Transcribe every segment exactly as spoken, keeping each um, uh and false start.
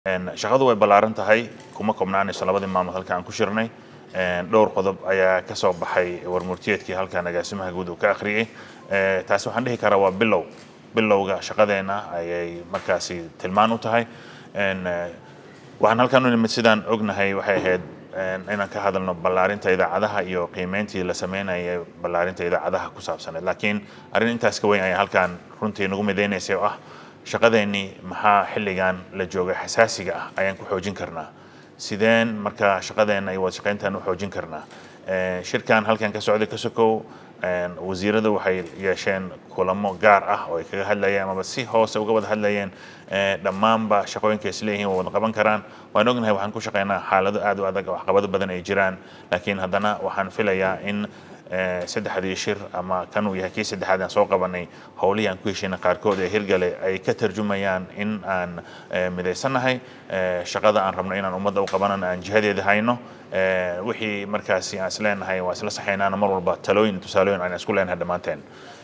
إن شغله وبلارنت هاي كم كمنعني سلبا ما مثل كان كشرني إن دور قضب أيا كسب بحي ورمرتيت كي هل كان جاسمها جود وكآخره تاسو عنده كروا بلو بلو جا شقدنا أي مركزي تلمانو تهاي إن وعن هل كانوا المسيدان عقنا هاي وحي هاد إن أنا كهذا النبلارين تيدا عدها يو قيمتي لسمينا ي بلارين تيدا عدها كسب سنة لكن أرين أنت أسكوين أي هل كان رنتي نقوم ديني سوا shaqadeeni maxaa xilligan la joogay xasaasiga ah ayaan ku xoojin karnaa sideen marka shaqadeena ay wada shaqayntaan u xoojin karnaa ee shirkan halkan ka socday ka sokow een wasiirada waxay yeesheen kulamo gaar ah oo ay kaga hadlayeen ama si hoose uga wada hadlayeen ee dhamaanba shaqooyinka isleeyihiin wada qaban karaan waan ognahay waxaan ku shaqaynaa xaalado aad u adag oo caqabado badan ay jiraan laakiin haddana waxaan filayaa in saddexdii shir ama kan uu yahay kii saddexaad aan soo qabanay howlihii aan ku heshiinay qaarkood ee hirgale ay ka tarjumayaan in aan midaysanahay shaqada aan rabno inaan ummadda u qabanana aan jihadeeda hayno wixii markaasi aan isleenahay waa isla saxaynaana mar walba talooyin tusaalooyin aan isku leenahay dhammaanteen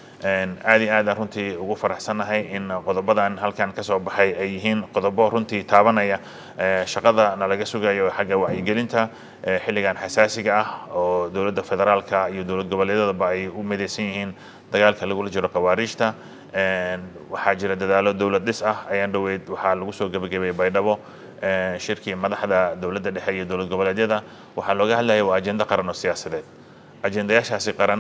aadi aad runtii ugu faraxsanahay in qodobadan halkan ka soo baxay ay yihiin qodobo runtii taabanaya shaqada nalaga sugayo xagga wacyigelinta xilligan xasaasiga ah oo dawladda federaalka iyo dawlad goboleedyada ay u midaysan yihiin dagaalka lagu jiro qawaariijta waxaa jira dadaalo dawlad dhis ah ayaan dhaweyd waxaa lagu soo gabagabay baydhabo shirkii madaxda dawladda dhexe iyo dawlad goboleedyada waxaa looga hadlayay waa ajenda qaran oo siyaasadeed ajendayaashaasi qaran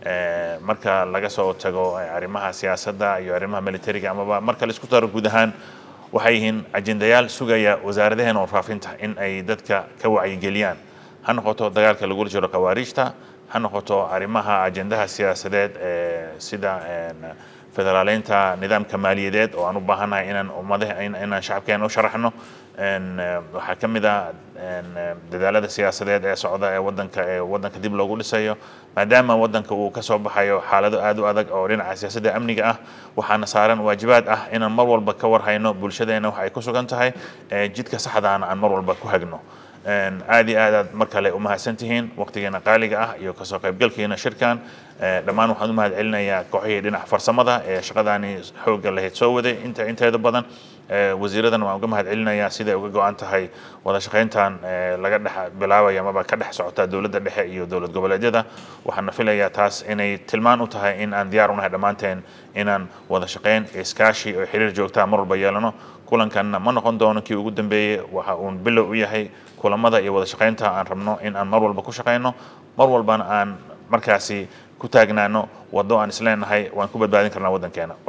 marka laga soo tago arrimaha siyaasadda iyo arrimaha militariga ama marka la isku daro guud ahaan waxay yihiin ajendayaal sugaya wasaaradaheena oo faafinta in ay dadka ka wacyigeliyaan ha noqoto dagaalka lagu jiro qawaariijta ha noqoto arrimaha ajendaha siyaasadeed sida federaaleynta nidaamka maaliyadeed oo aan u baahanahay inaan ummadaha inaan shacabkeena u sharaxno waxaa ka mid ah dadaalada siyaasadeed ee socda ee wadanka ee wadanka dib loogu dhisayo maadaama wadanka uu ka soo baxayo xaalado aad u adag oo dhinaca siyaasadda amniga ah waxaana saaran waajibaad ah inaan mar walba ka warhayno bulshadeena waxa ay ku sugan tahay jidka saxda ah aan mar walba ku hagno aad iyo aad mar kale u mahadsantihiin waqtigeena qaaliga ah iyo kasoo qaybgalkeena shirkan dhammaan waxaan u mahadcelinayaa kooxihii dhinaca farsamada ee shaqadaani xoogga lahayd soo waday inta inteeda badan wasiiradana waan uga mahadcelinayaa sida ay uga go'an tahay wada shaqayntan laga dhex bilaabaya ama ka dhex socota dawladda dhexe iyo dawlad goboleedyada waxaan filayaa taas inay tilmaan u tahay in aan diyaar u nahay dhammaanteen inaan wada shaqayn iskaashi oo xiriir joogta mar walba yeelano kulankanna ma noqon doono kii ugu dambeeyay waxa uu bilow u yahay kulamada iyo wada shaqaynta aan rabno in aan mar walba ku shaqayno mar walbana aan markaasi ku taagnaano wado aan isleenahay waan ku badbaadin karnaa wadankeena